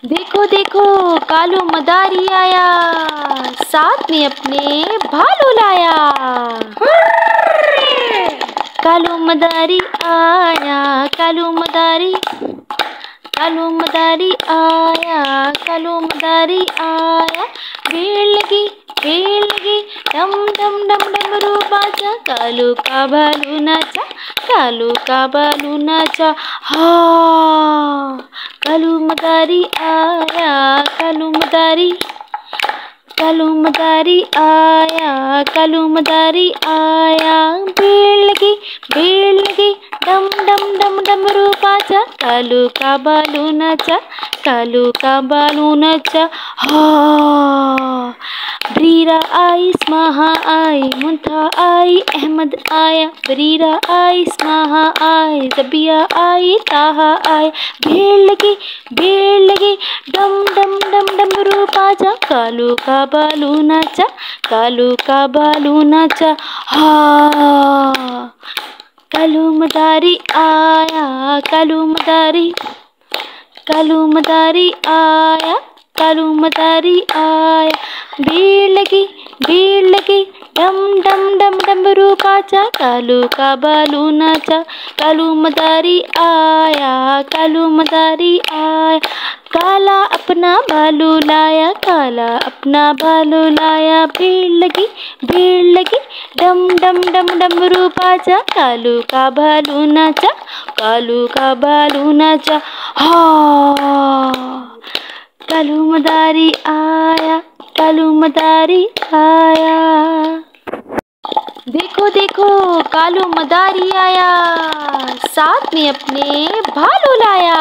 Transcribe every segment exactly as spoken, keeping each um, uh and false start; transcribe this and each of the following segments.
देखो देखो कालू मदारी आया, साथ में अपने भालू लाया। कालू मदारी आया, कालू मदारी, कालू मदारी आया, कालू मदारी आया। भीड़ लगी भीड़ लगी, डम डम डम डमरू बाजा, कालू का भालू नाचा, कालू का भालू नाचा। हाँ कालू मदारी आया, कालू मदारी, कालू मदारी आया, कालू मदारी आया। भीड़ लगी भीड़ लगी, डम डम डम डमरू बाजा, कालू का भालू नाचा, कालू का भालू नाचा। हाँ बरीरा आई स्माहा आई, मुंथा आई अहमद आया, बरीरा आई स्माहा आई, जबिया आई ताहा आया। भीड़ लगी भीड़ लगी, डम डम डम डमरू बाजा, कालू का भालू नाचा, कालू का भालू नाचा। हाँ कालू मदारी आया, कालू मदारी, कालू मदारी आया, कालू मदारी आया। भीड़ लगी भीड़ लगी, डम डम डम डमरू बाजा, कालू का भालू नाचा, कालू मदारी आया, कालू मदारी आया। काला अपना भालू लाया, काला अपना भालू लाया। भीड़ लगी भीड़ लगी, डम डम डम डमरू बाजा, कालू का भालू नाचा, कालू का भालू नाचा। हाँ कालू मदारी आया, कालू मदारी आया। देखो देखो कालू मदारी आया, साथ में अपने भालू लाया।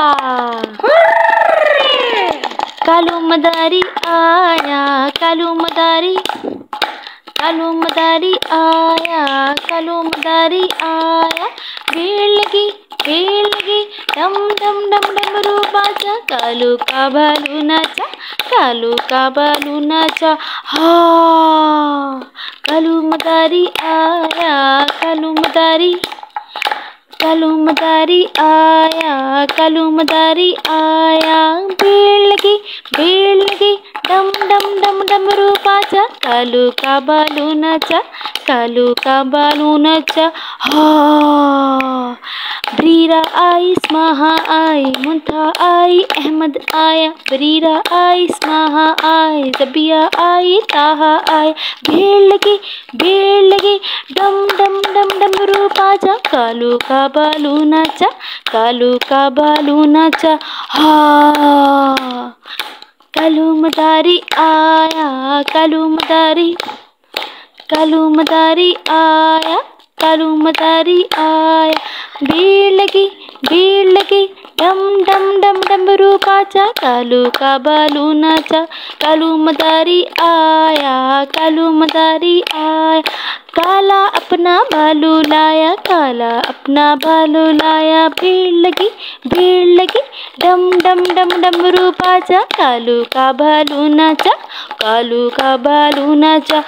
कालू मदारी आया, कालू मदारी, कालू मदारी आया, कालू मदारी आया। भीड़ लगी भीड़ लगी, डम डम डम डमरू बाजा, कालू का भालू नाचा, कालू का भालू नाचा। हाँ कालू मदारी आया, कालू मदारी, कालू मदारी आया, कालू मदारी आया। भीड़ लगी भीड़ लगी, डम डम डम डमरू बाजा, कालू का भालू नाचा, कालू का भालू नाचा। हाँ बरीरा आई स्माहा आई, मुंथा आई अहमद आया, बरीरा आई स्माहा आई, जबिया आई ताहा आया। भीड़ लगी भीड़ लगी, डम डम डम डमरू बाजा, कालू का भालू नाचा, कालू का भालू नाचा। हाँ कालू मदारी आया, कालू मदारी, कालू मदारी आया, कालू मदारी आया। भीड़ लगी भीड़ लगी, डम डम डम डमरू बाजा, कालू का भालू नाचा, कालू मदारी आया, कालू मदारी आया। काला अपना भालू लाया, काला अपना भालू लाया। भीड़ लगी भीड़ लगी, डम डम डम डमरू बाजा, कालू का भालू नाचा, कालू का भालू नाचा।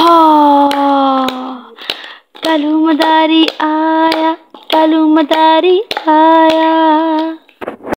हाँ कालू मदारी आया, कालू मदारी आया।